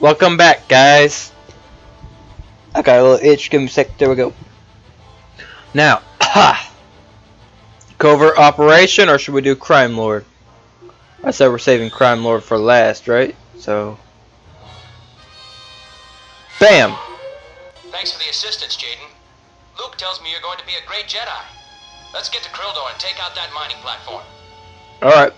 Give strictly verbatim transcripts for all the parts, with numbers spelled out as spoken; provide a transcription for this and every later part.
Welcome back, guys. I got a little itch. Give me a sec. There we go. Now, ha! Covert operation, or should we do crime lord? I said we're saving crime lord for last, right? So, bam. Thanks for the assistance, Jaden. Luke tells me you're going to be a great Jedi. Let's get to Krildor and take out that mining platform. All right.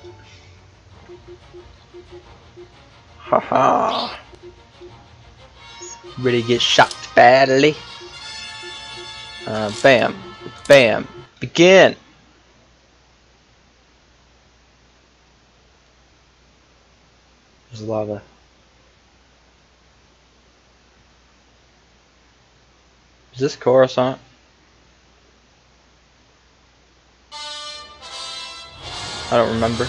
Haha. Ready to get shot badly. Uh, bam. Bam. Begin. There's lava. Is this Coruscant? I don't remember.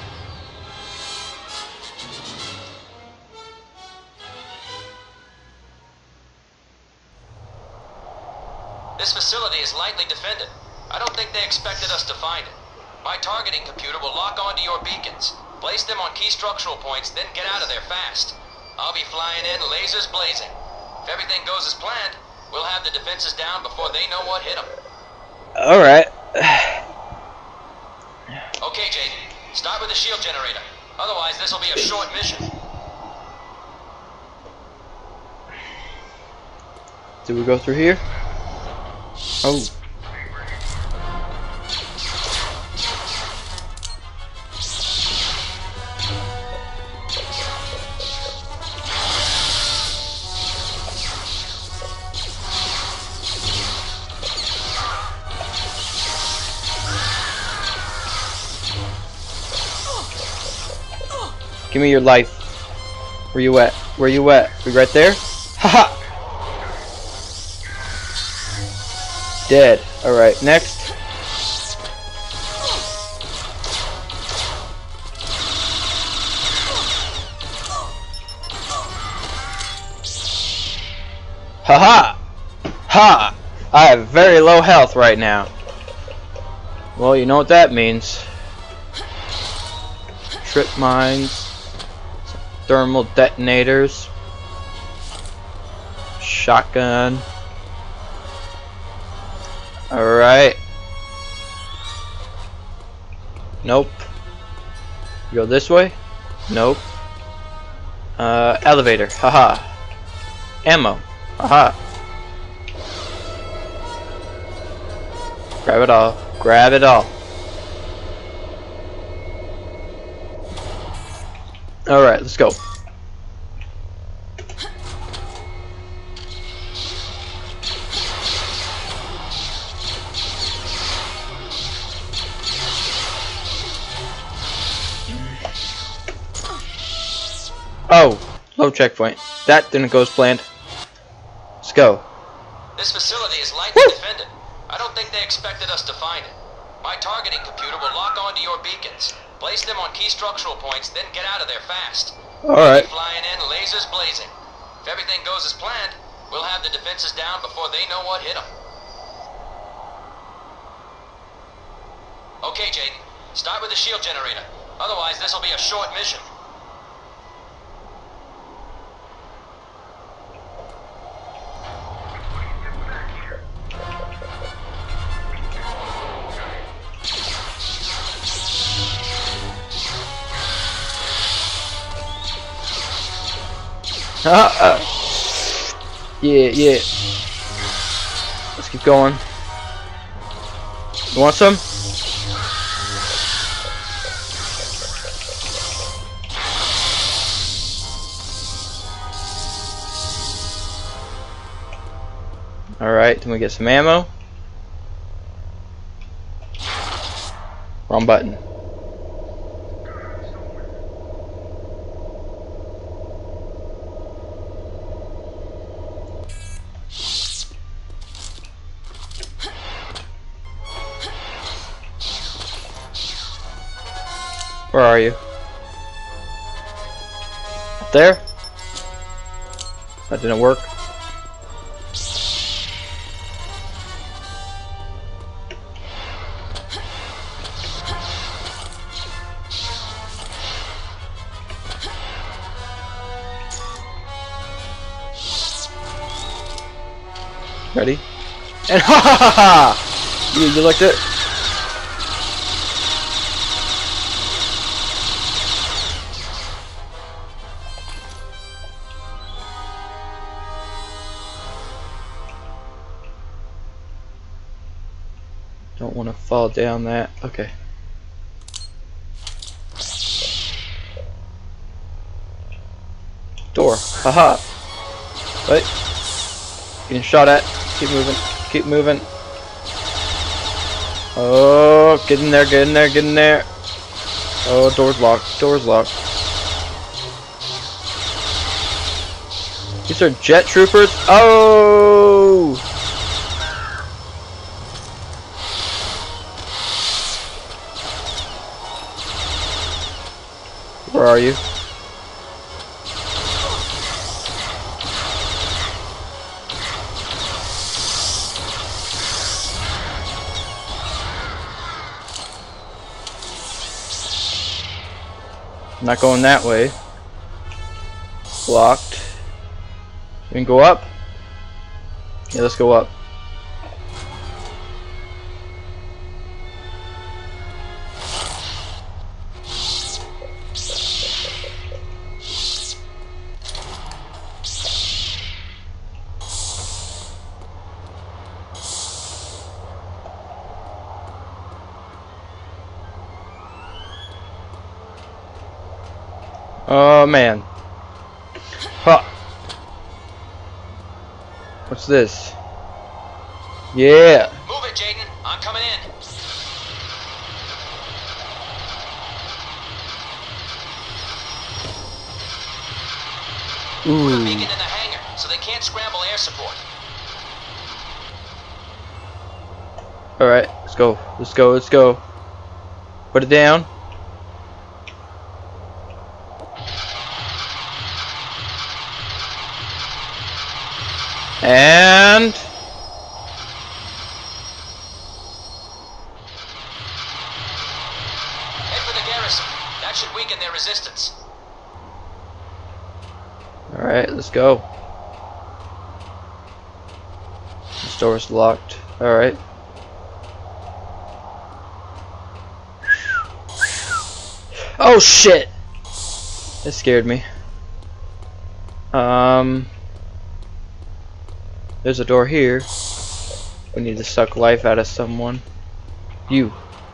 This facility is lightly defended. I don't think they expected us to find it. My targeting computer will lock onto your beacons. Place them on key structural points, then get out of there fast. I'll be flying in, lasers blazing. If everything goes as planned, we'll have the defenses down before they know what hit them. Alright. Okay, Jaden. Start with the shield generator. Otherwise, this will be a short mission. Do we go through here? Oh. Give me your life. Where you at? Where you at? We right there? Haha! Dead. Alright, next. Haha! Ha! I have very low health right now. Well, you know what that means. Trip mines. Thermal detonators. Shotgun. Alright. Nope. Go this way? Nope. Uh, elevator. Haha. Ammo. Haha. Grab it all. Grab it all. Alright, let's go. Oh, low checkpoint. That didn't go as planned. Let's go. This facility is lightly Woo! defended. I don't think they expected us to find it. My targeting computer will lock onto your beacons. Place them on key structural points, then get out of there fast. Alright. Flying in, lasers blazing. If everything goes as planned, we'll have the defenses down before they know what hit them. Okay, Jaden. Start with the shield generator. Otherwise, this will be a short mission. Uh, uh. Yeah, yeah. Let's keep going. You want some? Alright, then we get some ammo. Wrong button. Where are you? Up there? That didn't work. Ready? And ha ha ha ha! You, you liked it? Don't want to fall down that. Okay. Door. Haha. Wait. Getting shot at. Keep moving. Keep moving. Oh, get in there, get in there, get in there. Oh, door's locked. Door's locked. These are jet troopers. Oh! Where are you? I'm not going that way. Blocked. We can go up? Yeah, let's go up. Oh man. Huh. What's this? Yeah. Move it, Jaden. I'm coming in. Put a beacon in the hangar so they can't scramble air support. Alright, let's go. Let's go, let's go. Put it down. And head for the garrison. That should weaken their resistance. alright, let's go. This door's locked. Alright. Oh shit! That scared me. Um There's a door here. We need to suck life out of someone. You.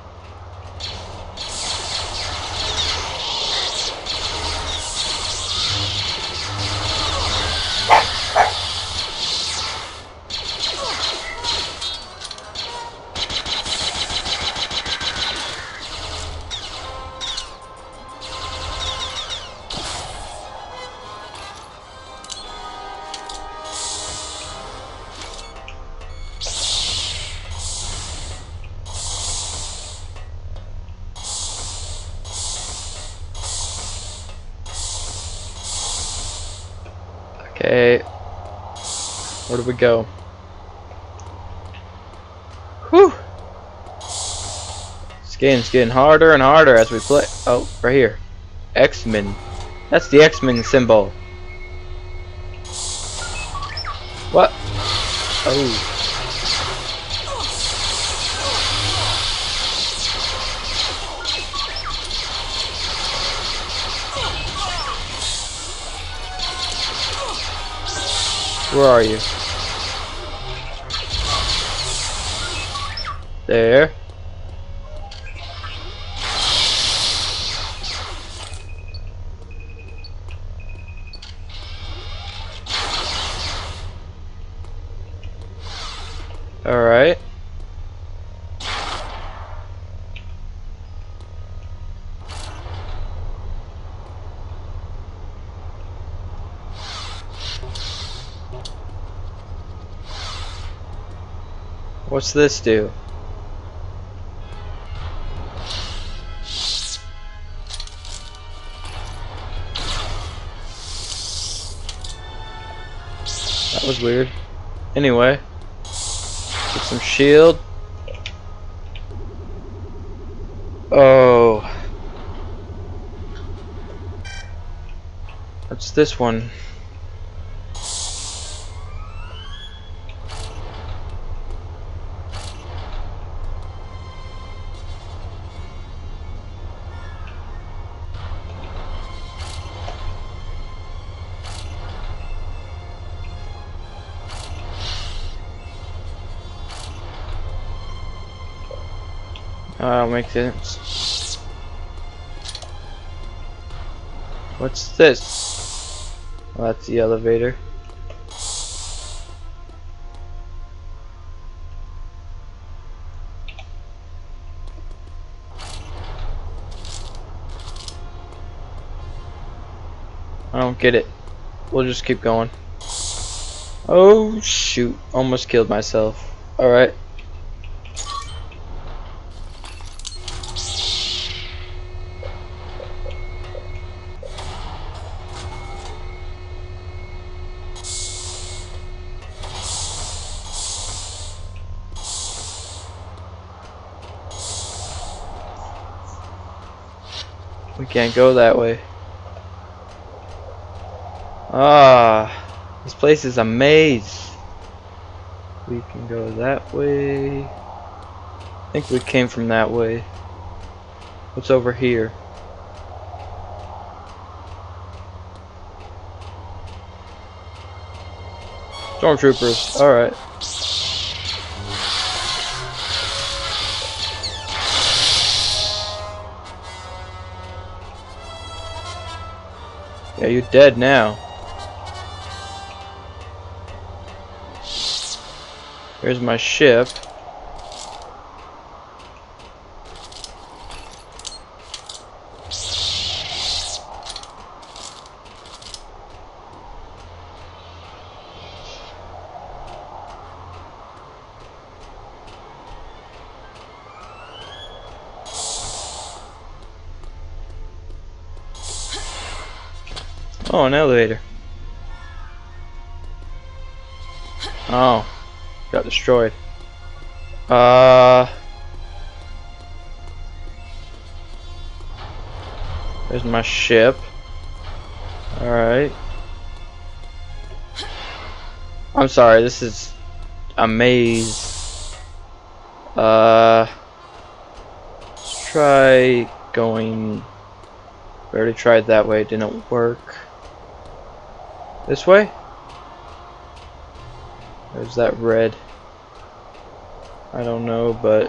Okay, where do we go? Whew! This game's getting harder and harder as we play. Oh, right here. X-Men. That's the X-Men symbol. What? Oh. Where are you? There. All right. What's this do? That was weird. Anyway, get some shield. Oh. What's this one? Oh, makes sense. What's this? Oh, that's the elevator. I don't get it. We'll just keep going. Oh shoot, almost killed myself. Alright. We can't go that way. Ah, this place is a maze. We can go that way. I think we came from that way. What's over here? Stormtroopers. Alright. Yeah, you're dead now. Here's my ship. Oh, an elevator. Oh, got destroyed. Uh, there's my ship. All right. I'm sorry. This is a maze. Uh, let's try going. We already tried that way. It didn't work. This way? There's that red. I don't know, but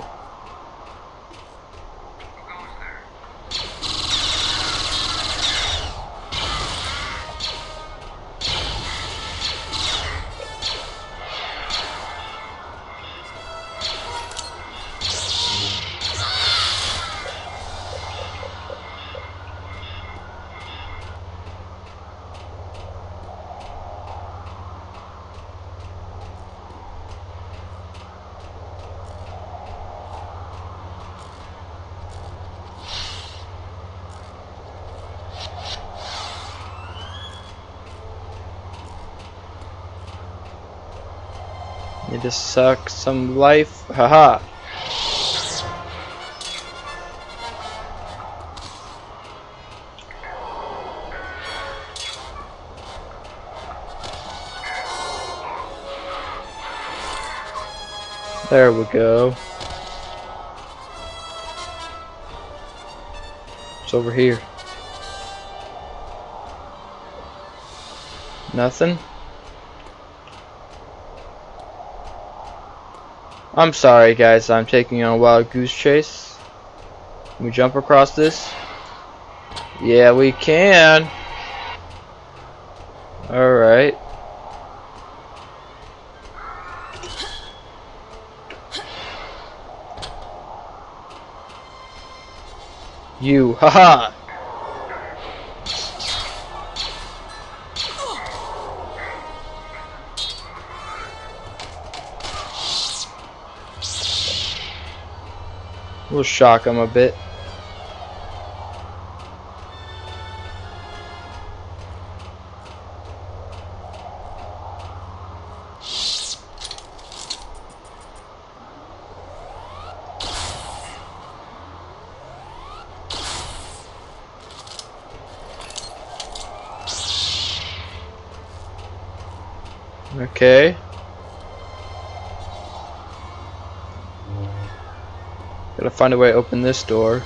need to suck some life. Haha. There we go. It's over here. Nothing? I'm sorry guys, I'm taking on a wild goose chase. Can we jump across this? Yeah, we can. Alright. You, haha! We'll shock him a bit. Okay. Gotta find a way to open this door.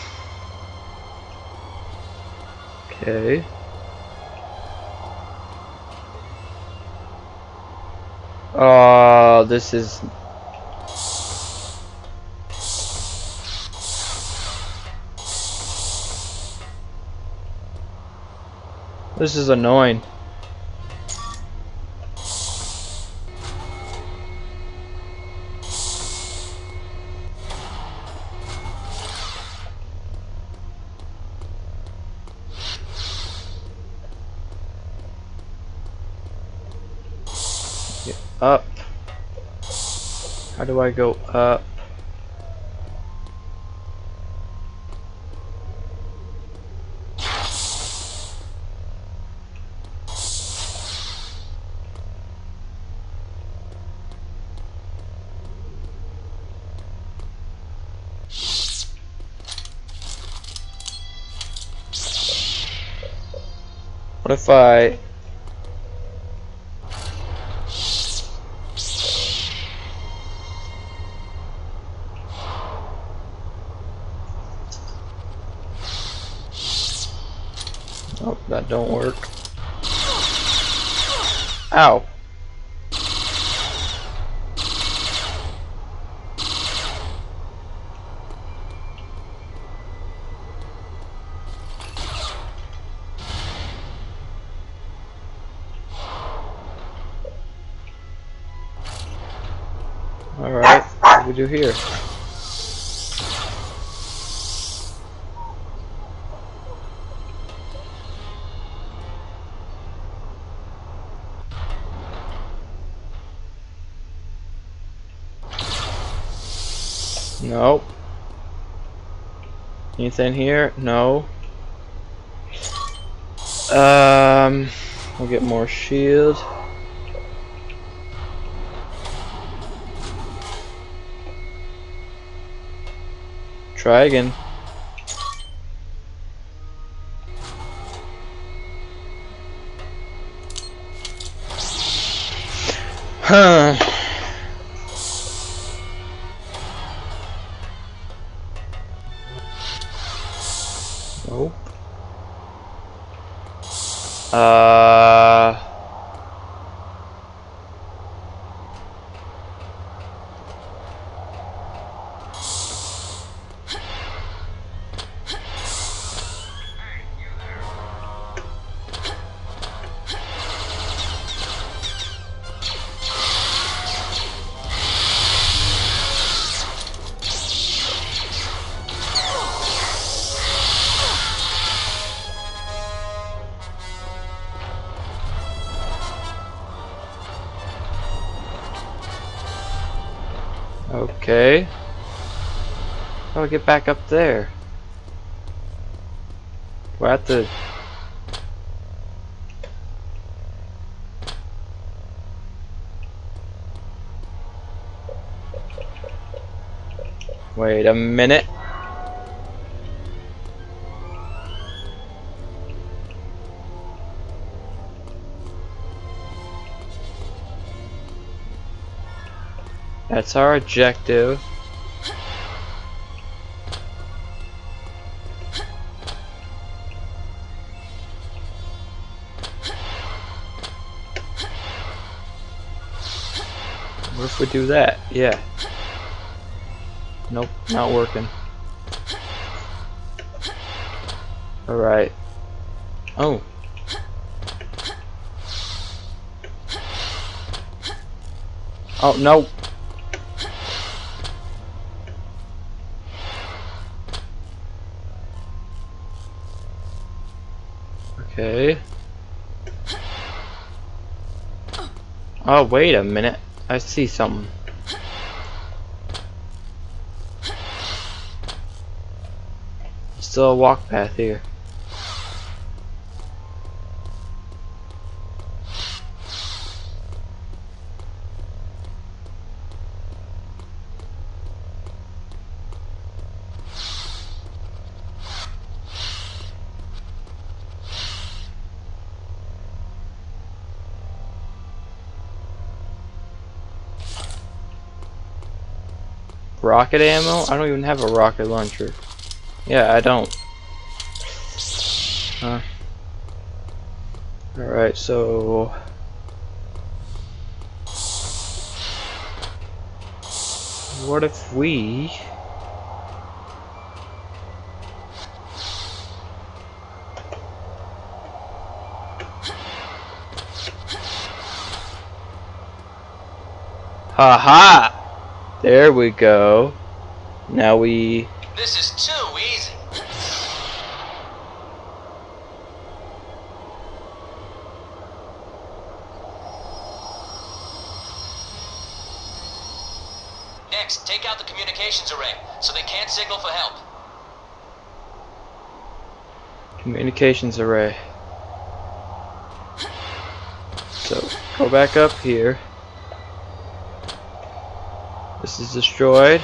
Okay. Oh, this is... This is annoying. Get up. How do I go up? What if I... Oh, that don't work. Ow. Alright, what do we do here? Nope. Anything here? No. Um, we'll get more shield. Try again. Huh. Nope. Uh. Okay. How do I get back up there? Do I have to... Wait a minute. That's our objective. What if we do that? Yeah. Nope, not working. Alright. Oh. Oh, no. Okay. Oh, wait a minute. I see something. Still a walk path here. Rocket ammo? I don't even have a rocket launcher. Yeah, I don't. Huh. Alright, so... What if we... Haha! There we go. Now we... This is too easy. Next, take out the communications array, so they can't signal for help. Communications array. So, go back up here. This is destroyed.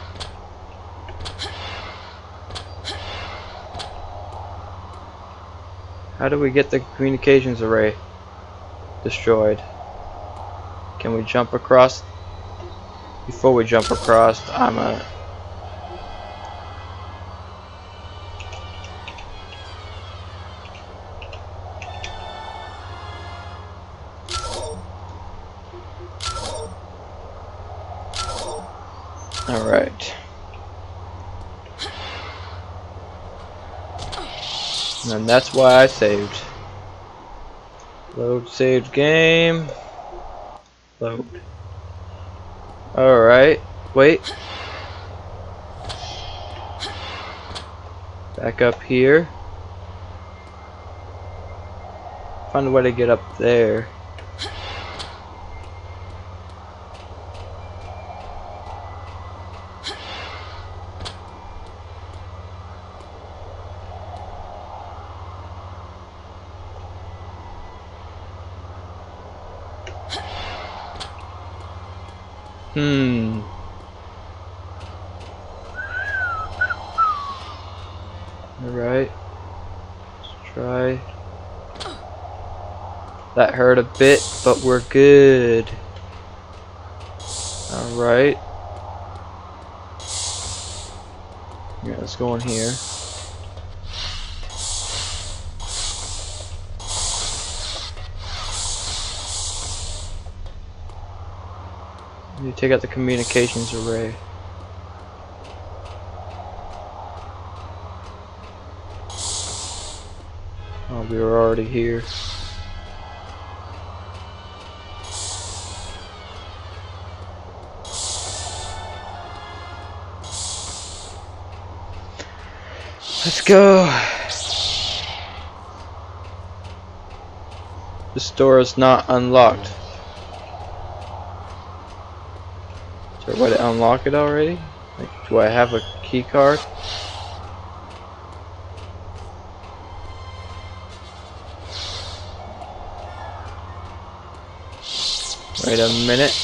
How do we get the communications array destroyed? Can we jump across? Before we jump across, I'm a... Alright. And that's why I saved. Load saved game. Load. Alright. Wait. Back up here. Find a way to get up there. Hmm. Alright. Let's try. That hurt a bit, but we're good. Alright. Yeah, let's go in here. You take out the communications array. Oh, we were already here. Let's go. This door is not unlocked. Is there a way to unlock it already? Like, do I have a key card? Wait a minute.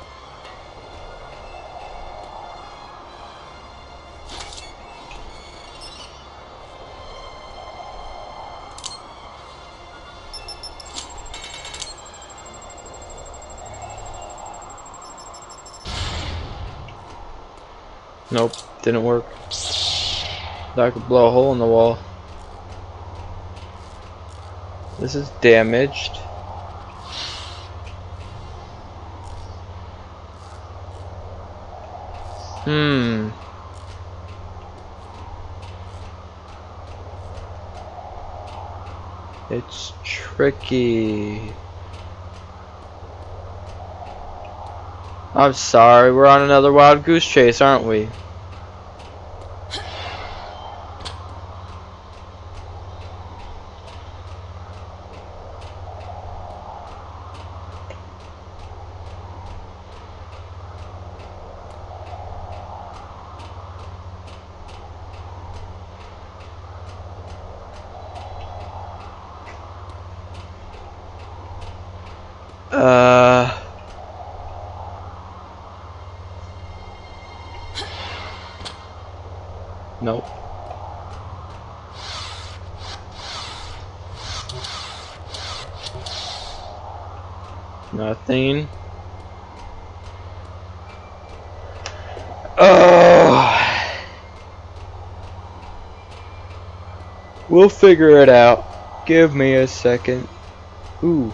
Nope, didn't work. I could blow a hole in the wall. This is damaged. Hmm. It's tricky. I'm sorry, we're on another wild goose chase, aren't we? Uh... Nope. Nothing. Oh. We'll figure it out. Give me a second. Ooh.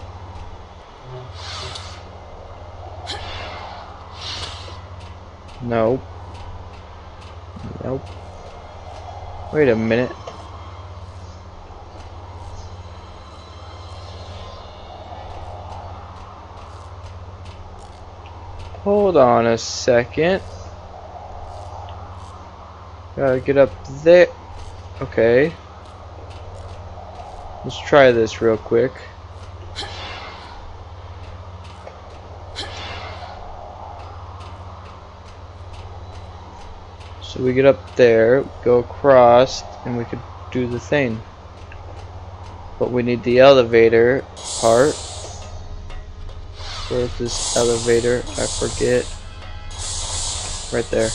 Nope. Nope. Wait a minute. Hold on a second. Gotta get up there. Okay. Let's try this real quick. So we get up there, go across, and we could do the thing. But we need the elevator part. Where's this elevator? I forget. Right there.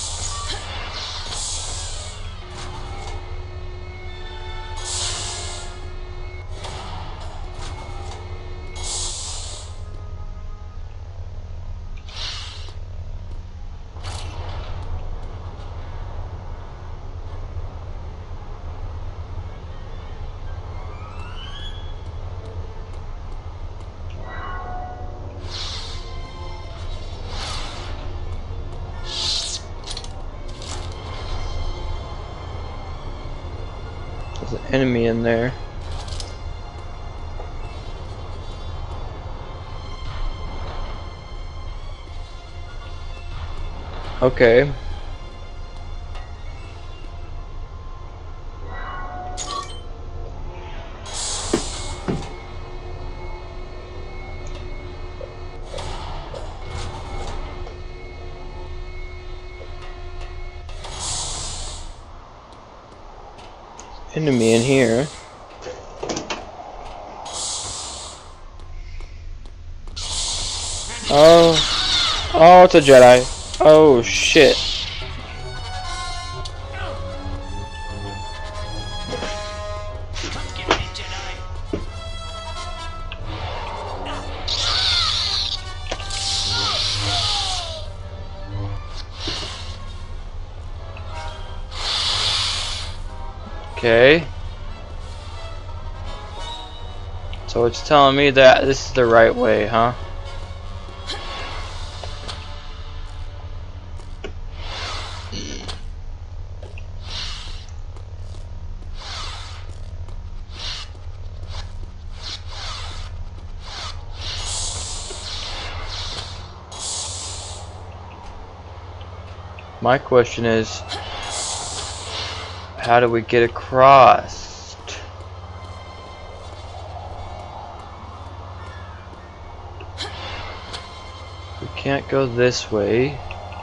There's an enemy in there. Okay. Enemy in here. Oh, oh, it's a Jedi. Oh shit. Okay. So it's telling me that this is the right way, huh? My question is, how do we get across? We can't go this way.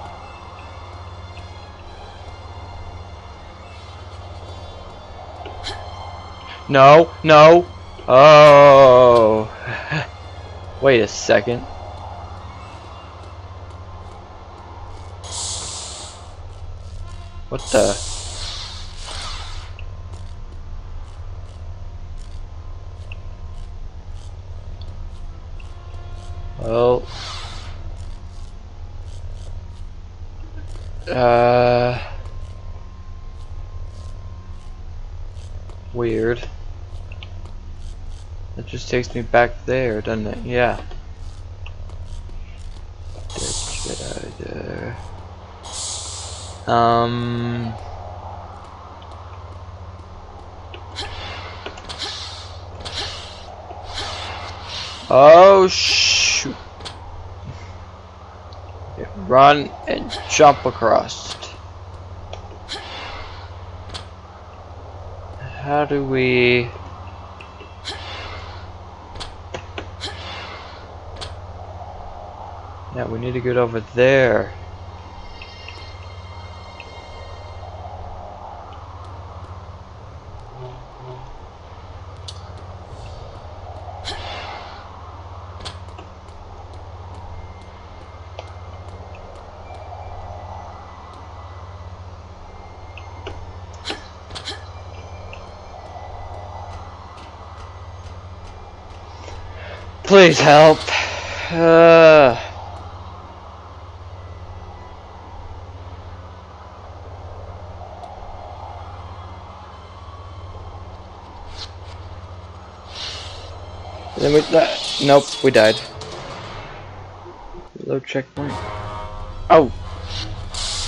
No, no. Oh. Wait a second. What the? Well, uh, weird. That just takes me back there, doesn't it? Yeah. There. Um. Oh shoot! Okay, run and jump across. How do we? Yeah, we need to get over there. Please help. Uh, then we, uh, nope, we died. Low checkpoint. Oh.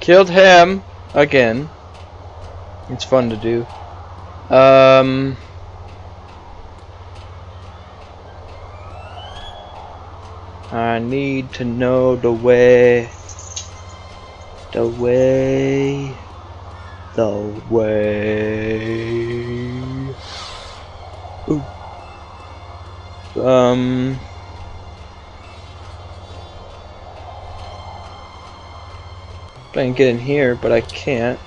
killed him again. It's fun to do. Um. I need to know the way. The way. The way. Ooh. Um. I can get in here, but I can't.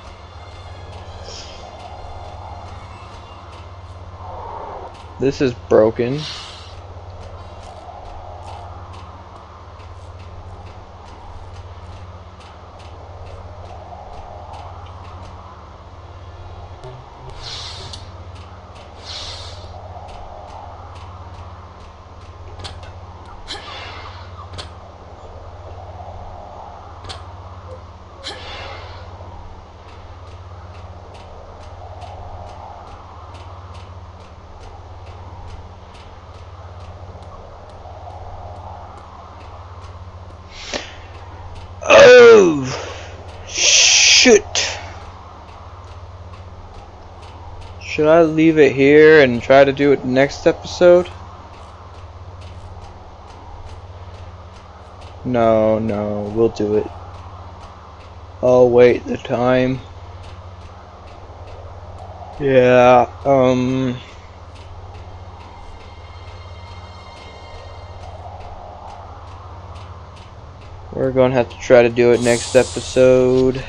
This is broken. Oh, shoot. Should I leave it here and try to do it next episode? No, no, we'll do it. I'll wait the time. Yeah, um... we're gonna have to try to do it next episode.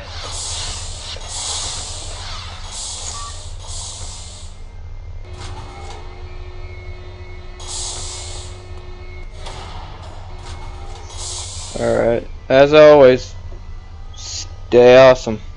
Alright, as always, stay awesome.